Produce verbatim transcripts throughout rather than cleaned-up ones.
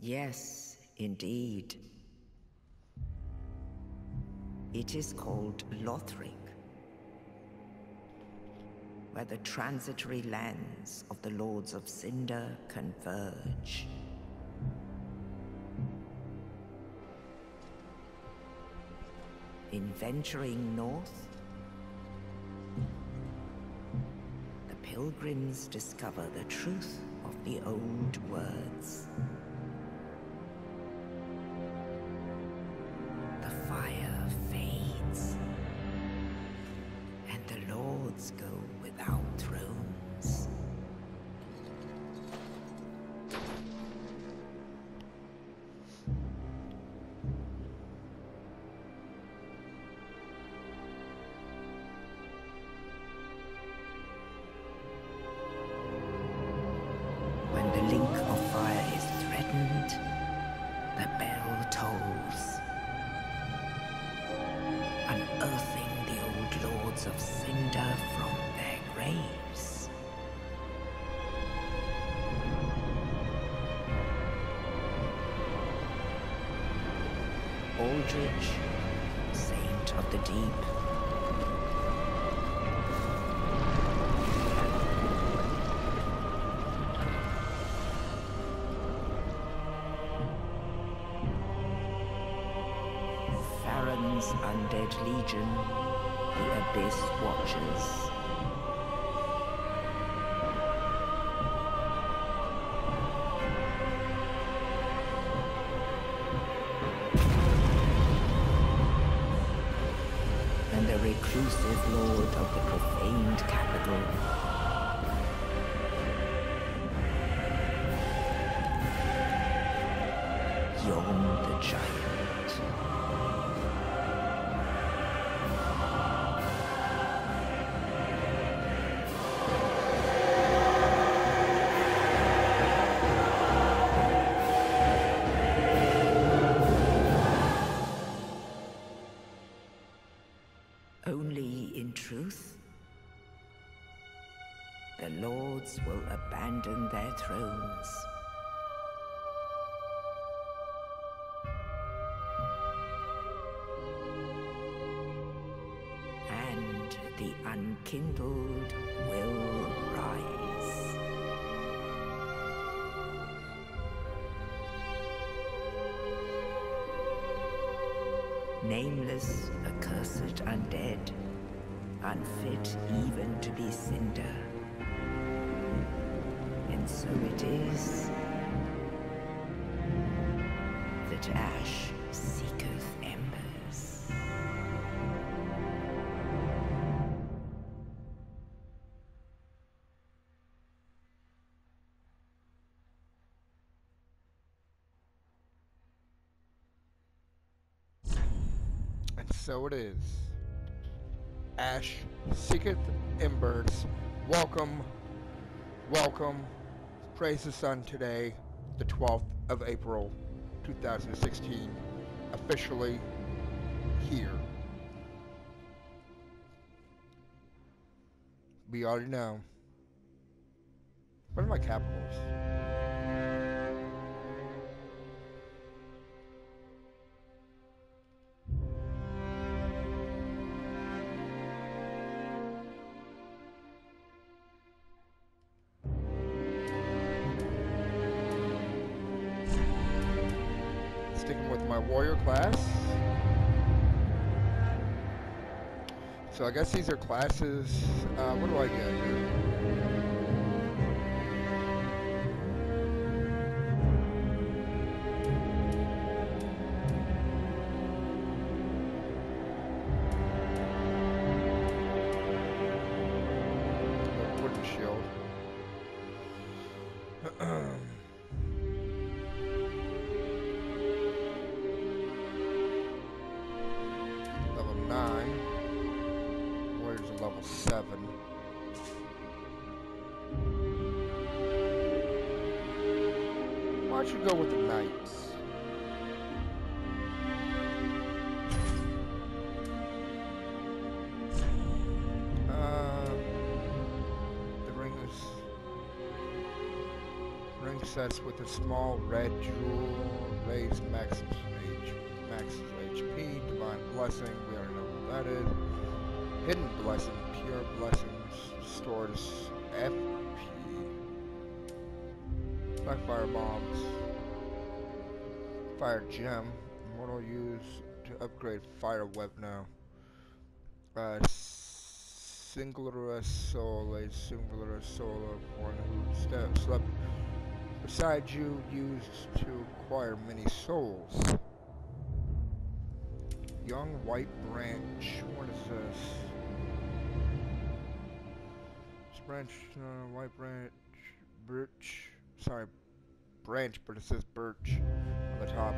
Yes, indeed. It is called Lothric, where the transitory lands of the Lords of Cinder converge. In venturing north, the pilgrims discover the truth of the old words. The fire fades, and the lords go without thrones. When the link of fire is threatened, the bell tolls, unearthing the old lords of Cinder from their graves. Aldrich, saint of the deep, Farron's undead legion, the Abyss Watchers. And the reclusive lord of the profaned capital. Yhorm the Giant. Only in truth, the lords will abandon their thrones. And the unkindled will rise. Nameless, accursed undead, unfit even to be Cinder. And so it is that ash seeketh embers. And so it is. Ash seeketh embers. Welcome, welcome. Praise the sun today, the twelfth of April, two thousand sixteen. Officially here. We already know. What are my capitals? Sticking with my warrior class. So I guess these are classes. Uh, what do I get here? The wooden shield. Level nine. Warriors are level seven. Why don't you go with the knights? Uh, the ring is Healing sets with a small red jewel. Raise max H, max H P. Divine blessing. We already know what that is. Hidden blessing. Pure blessings. Stores F P. Black fire bombs. Fire gem. Immortal use to upgrade fire weapon now. Uh, singular soul, a singular soul of one who ste slept beside you, used to acquire many souls. Young white branch. What is this? This branch, uh, white branch, birch. Sorry, branch, but it says birch on the top.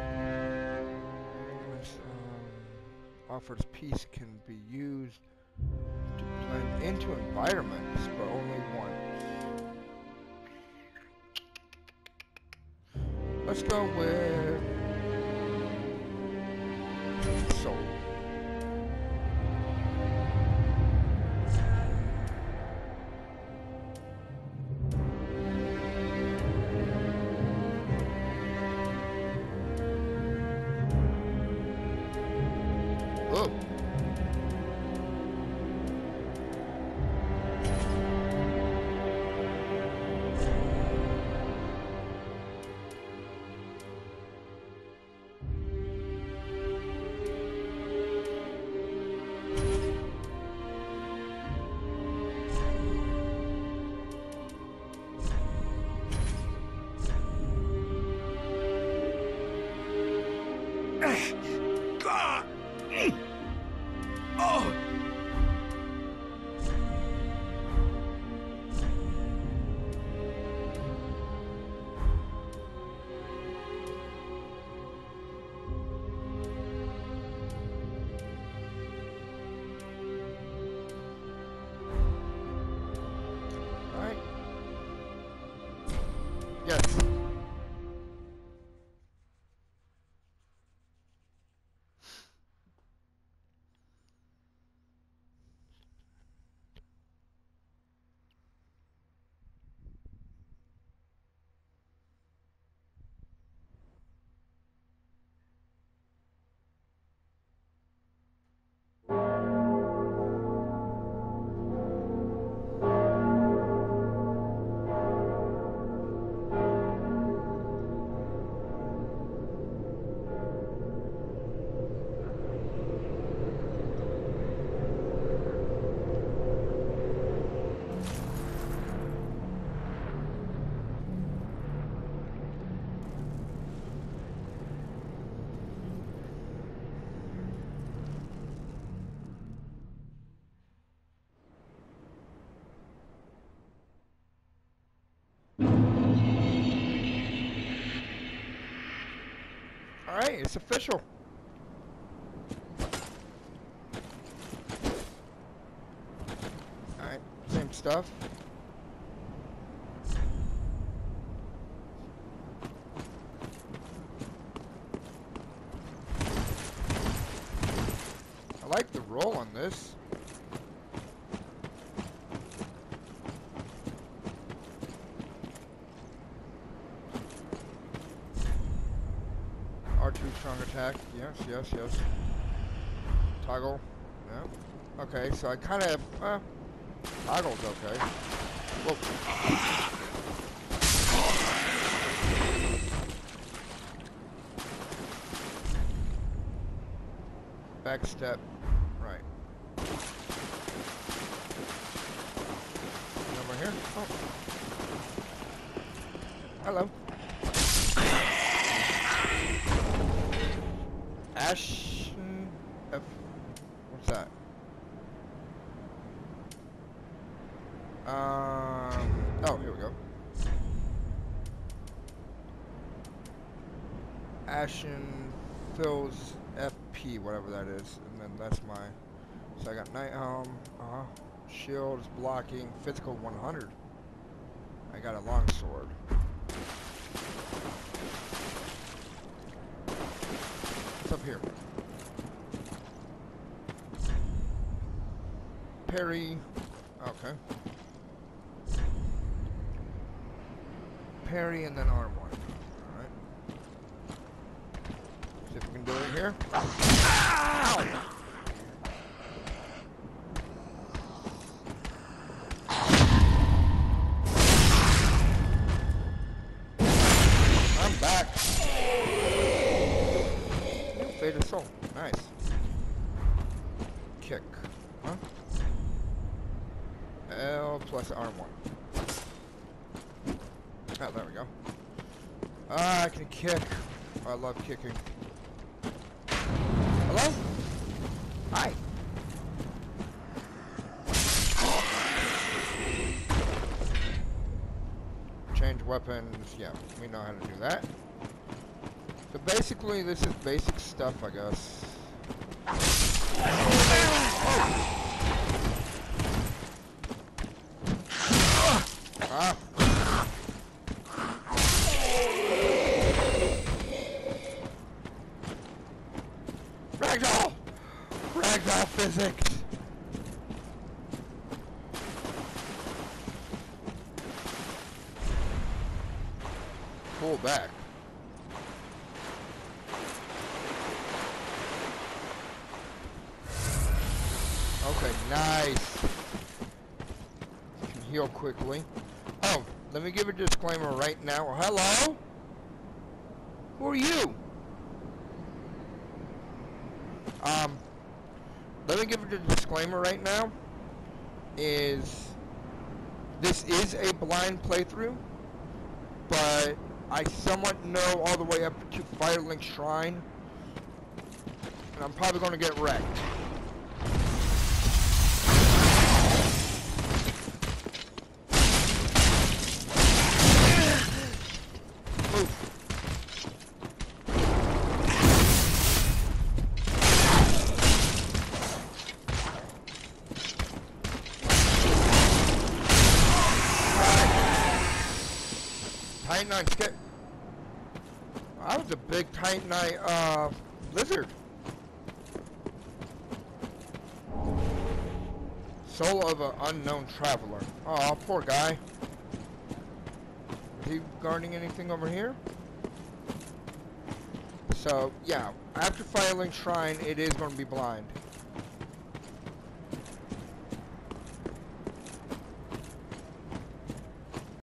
This, um, offers peace, can be used to blend into environments, but only once. Let's go with soul. Oh. Yes. Alright, it's official. Alright, same stuff. I like the roll on this. R two strong attack. Yes, yes, yes. Toggle. Yeah. Okay, so I kind of. Uh, toggle's okay. Whoa. Back step. Right. Over here. Oh. Hello. Ashen F. What's that? Um. Oh, here we go. Ashen fills F P, whatever that is, and then that's my. So I got Night Helm. Uh huh. Shield is blocking. Physical one hundred. I got a long sword. What's up here? Parry. Okay. parry, and then arm one. Alright. See if we can do it here. Ow! I'm back. New Fate of Soul. Nice. Kick. Huh? L plus arm one. Oh, there we go. Ah, I can kick. I love kicking. Hello? Hi. Change weapons. Yeah, we know how to do that. So basically, this is basic stuff, I guess. Ah. Ragdoll! Ragdoll physics! Pull back. Okay, nice. Can heal quickly. Oh, let me give a disclaimer right now. Hello? Who are you? Um, let me give a disclaimer right now. Is this is a blind playthrough, but I somewhat know all the way up to Firelink Shrine, and I'm probably going to get wrecked. Titanite skip. I was a big Titanite uh, lizard. Soul of an unknown traveler. Oh, poor guy. Is he guarding anything over here? So, yeah, after Firelink Shrine, it is going to be blind.